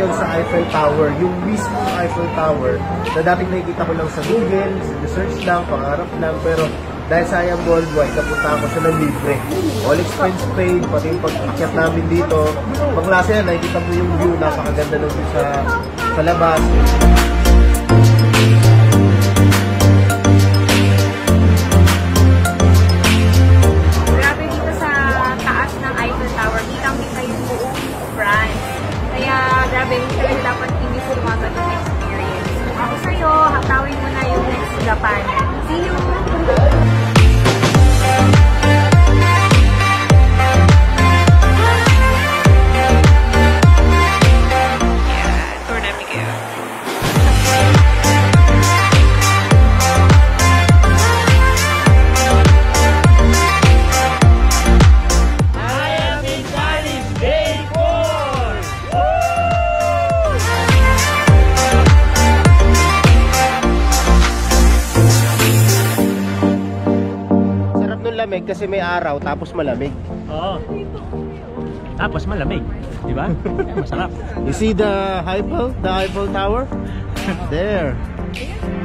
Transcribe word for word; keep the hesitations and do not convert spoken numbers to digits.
ngayon sa Eiffel Tower, yung mismo Eiffel Tower, na dating nakikita ko lang sa Google, sa search lang, pangarap lang, pero dahil sa I Am Worldwide, napunta ako sa ng libre. All expense paid, pati yung pag-ikyat namin dito. Pag-klase yan, nakikita mo yung view, napakaganda ng view sa, sa labas. Grabe dito sa taas ng Eiffel Tower, kitang-kita yung buong France. Kaya grabe, hindi dapat hindi sa mga ganun experience. Ako sa'yo, hatawin mo na yung next Japan. See you! Lamig kasi may araw tapos malamig. Oo. Tapos malamig, di ba? Masarap. You see the Eiffel, the Eiffel Tower? There.